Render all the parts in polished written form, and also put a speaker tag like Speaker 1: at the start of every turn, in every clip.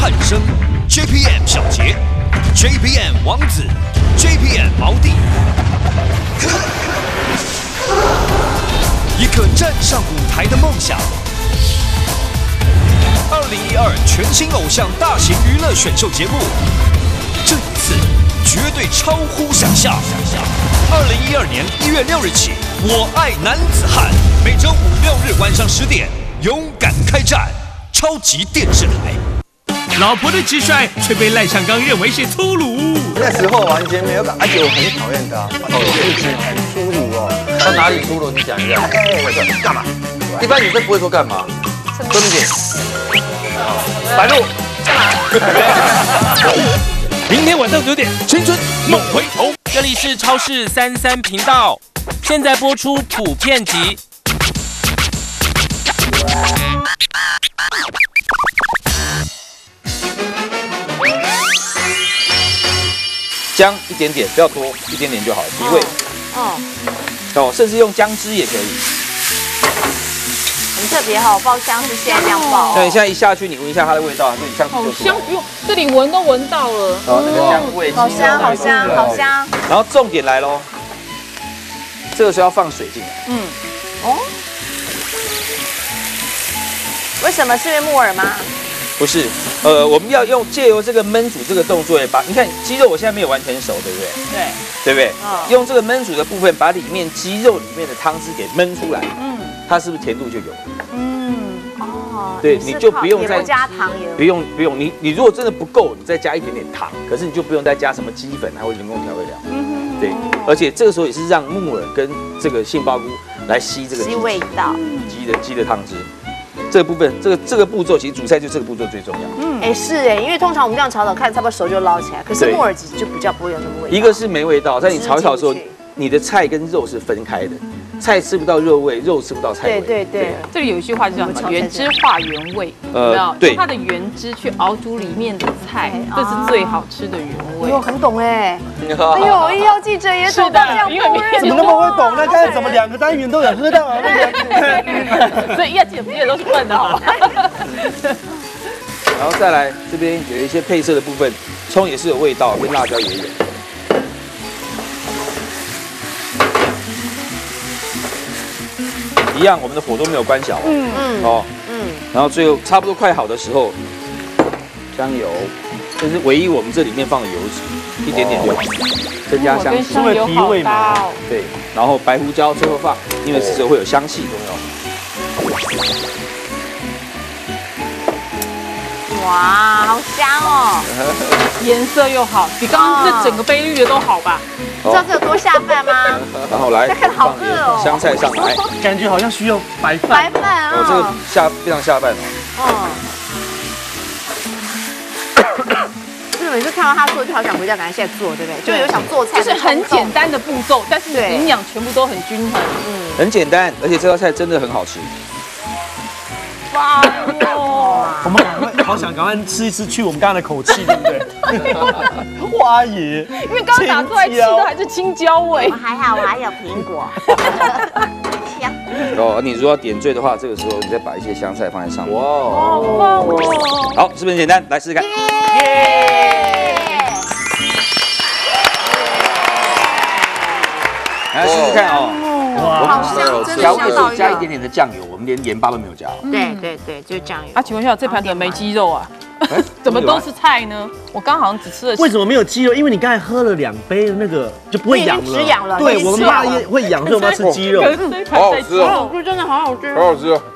Speaker 1: 汉生、JPM 小杰、JPM 王子、JPM 毛弟，一个站上舞台的梦想。2012全新偶像大型娱乐选秀节目，这一次绝对超乎想象。2012年1月6日起，我爱男子汉，每周5、6日晚上10点，勇敢开战，超级电视台。
Speaker 2: 老婆的直率却被赖尚刚认为是粗鲁。
Speaker 3: 那时候完全没有感，而且我很讨厌他，一直很粗鲁哦。
Speaker 4: 他哪里粗鲁？你讲一下。
Speaker 3: 干嘛？
Speaker 4: 一般女生不会说干嘛。对不起。白鹿。干嘛？
Speaker 2: 明天晚上9点，青春梦回头。
Speaker 5: 这里是超市33频道，现在播出普遍级。
Speaker 4: 姜一点点，不要多，一点点就好，提味。哦，甚至用姜汁也可以。
Speaker 6: 很特别哈，爆香是现在这样爆。
Speaker 4: 那你现在一下去，你闻一下它的味道，这里香
Speaker 7: 好香，不用，这里闻都闻到了。
Speaker 4: 哦，那个香味，
Speaker 6: 好香，好香，好香。
Speaker 4: 然后重点来喽，这个时候要放水进来。
Speaker 6: 为什么是因为木耳吗？
Speaker 4: 不是，我们要借由这个焖煮这个动作，把你看鸡肉我现在没有完全熟，对不对？
Speaker 6: 对，
Speaker 4: 对不对？用这个焖煮的部分，把里面鸡肉里面的汤汁给焖出来，它是不是甜度就有？对，你就不用再
Speaker 6: 加糖，
Speaker 4: 不用，你如果真的不够，你再加一点点糖，可是你就不用再加什么鸡粉还有人工调味料。对，而且这个时候也是让木耳跟这个杏鲍菇来吸这个
Speaker 6: 吸味道，
Speaker 4: 鸡的汤汁。这个部分，这个步骤，其实煮菜就这个步骤最重要。
Speaker 6: 是因为通常我们这样炒看差不多熟就捞起来，可是木耳其实就比较不会有那么味道。
Speaker 4: 一个是没味道，在你炒一炒的时候，你的菜跟肉是分开的，菜吃不到肉味，肉吃不到菜味。对，
Speaker 7: 这里有一句话就叫什么？原汁化原味，对，它的原汁去熬煮里面的菜，这是最好吃的原味。
Speaker 6: 我很懂哎，哎呦，医药记者也懂到这样夫人，
Speaker 3: 怎么那么会懂？那刚才怎么2个单元都有喝到啊？
Speaker 7: 所以医药记者不见得都是笨的好。
Speaker 4: 然后再来这边有一些配色的部分，葱也是有味道，跟辣椒也有。一样，我们的火都没有关小。然后最后差不多快好的时候，香油，这是唯一我们这里面放的油脂，一点点就好，增加香气，
Speaker 7: 会提味嘛。
Speaker 4: 对，然后白胡椒最后放，因为吃着会有香气。
Speaker 6: 哇，好香哦！
Speaker 7: 颜色又好，比刚刚这整个杯绿的都好吧？
Speaker 6: 你知道这有多下饭吗？
Speaker 4: 然后来，
Speaker 6: 看好饿哦，
Speaker 4: 香菜上来，
Speaker 3: 感觉好像需要白饭。
Speaker 6: 白饭
Speaker 4: 哦，这个非常下饭哦。
Speaker 6: 就是每次看到他做，就好想回家赶快现在做，对不对？就有想做菜，
Speaker 7: 就是很简单的步骤，但是营养全部都很均衡。
Speaker 4: 很简单，而且这道菜真的很好吃。
Speaker 7: 哇！
Speaker 3: 我们好想赶快吃一吃，去我们刚刚的口气，对不对？花椰，
Speaker 7: 因为刚刚打出来吃的还是青椒味。
Speaker 6: 我还好，我还有苹果。香。
Speaker 4: 哦，你如果要点缀的话，这个时候你再把一些香菜放在上面。哇，
Speaker 7: 好棒哦！
Speaker 4: 好，是不是很简单？来试试看。来试试看哦。
Speaker 6: 好香，真的
Speaker 4: 调味是加一点点的酱油，我们连盐巴都没有加。
Speaker 6: 对，就是酱油。
Speaker 7: 啊，请问一下，这盘怎么没鸡肉啊？怎么都是菜呢？我刚好像只吃了。
Speaker 3: 为什么没有鸡肉？因为你刚才喝了2杯的那个就不会痒了。
Speaker 6: 止痒了。
Speaker 3: 对，我们怕会痒，所以我们要吃鸡肉。
Speaker 4: 好好吃哦，
Speaker 6: 真的好好吃，
Speaker 4: 好好吃哦。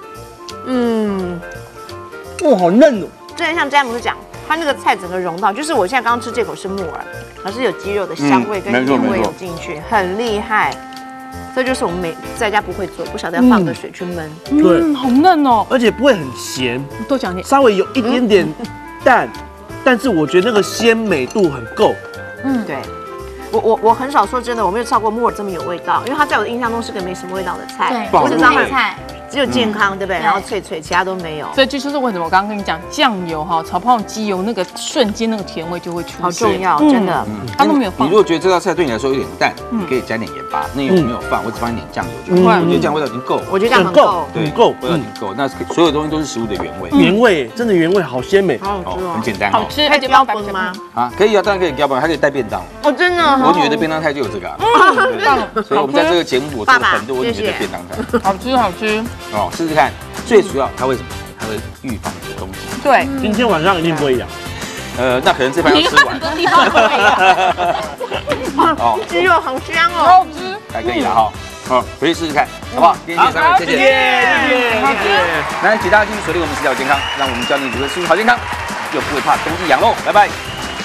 Speaker 3: 哇，好嫩哦。
Speaker 6: 之前像詹姆斯讲，他那个菜整个融到，就是我现在刚刚吃这口是木耳，可是有鸡肉的香味跟甜味有进去，很厉害。这就是我们在家不会做，不晓得要放个水去焖。
Speaker 3: 对，
Speaker 7: 好嫩哦，
Speaker 3: 而且不会很咸，
Speaker 7: 多讲点，
Speaker 3: 稍微有一点点淡，但是我觉得那个鲜美度很够。
Speaker 6: 对。 我很少说真的，我没有吃到过木耳这么有味道，因为它在我的印象中是个没什么味道的菜，
Speaker 8: 对，
Speaker 6: 我只知道它
Speaker 8: 菜。
Speaker 6: 只有健康，对不对？然后脆脆，其他都没有。
Speaker 7: 所以这就是为什么我刚刚跟你讲，酱油哈、炒泡鸡油那个瞬间那个甜味就会出现，
Speaker 6: 好重要，真的。
Speaker 7: 它都没有放。
Speaker 4: 你如果觉得这道菜对你来说有点淡，你可以加点盐巴。那油我没有放，我只放一点酱油就好。我觉得这样味道已经够。
Speaker 6: 我觉得这样很够，
Speaker 4: 对，够，味道已经够。那所有东西都是食物的原味。
Speaker 3: 原味真的原味好鲜美，
Speaker 6: 好好吃哦，
Speaker 4: 很简单，
Speaker 7: 好吃。
Speaker 6: 还有标本吗？
Speaker 4: 啊，可以啊，当然可以标本，还可以带便当。
Speaker 6: 哦，真的。
Speaker 4: 我女儿的便当菜就有这个。所以我们在这个节目我做了很多我女儿的便当菜。
Speaker 7: 好吃好吃。
Speaker 4: 哦，试试看。最主要它为什么？它会预防你的东西。
Speaker 7: 对，
Speaker 3: 今天晚上一定不会痒。
Speaker 4: 那可能这盘要吃完。
Speaker 7: 很多地方不会痒。
Speaker 6: 哦，鸡肉好香哦，
Speaker 7: 好吃。
Speaker 4: 还可以了哈。好，回去试试看，好不好？今天谢谢3位，谢谢，
Speaker 3: 谢谢。
Speaker 4: 来，请大家继续锁定我们食疗健康，让我们教你如何吃出好健康，又不会怕冬季养喽，拜拜。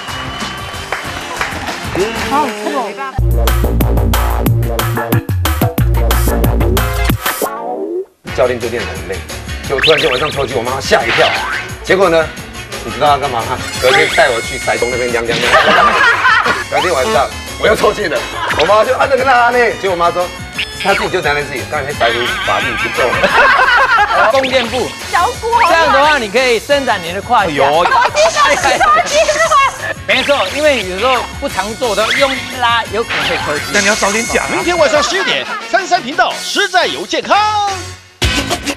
Speaker 7: 好好吃哦。
Speaker 9: 教练就练得很累，结果突然间晚上抽筋，我妈吓一跳。结果呢，你知道他干嘛吗？隔天带我去台东那边量。隔天晚上我又抽筋了，我妈就那个那呢，结果我妈说她自己就量了自己，刚才白如法力不够。
Speaker 10: 弓箭步，
Speaker 6: 小骨
Speaker 10: 这样的话你可以伸展你的胯下。
Speaker 4: 有，
Speaker 10: 没错，因为有时候不常做的，用拉有可能会抽筋。
Speaker 1: 那你要早点讲。明天晚上11点，33频道实在有健康。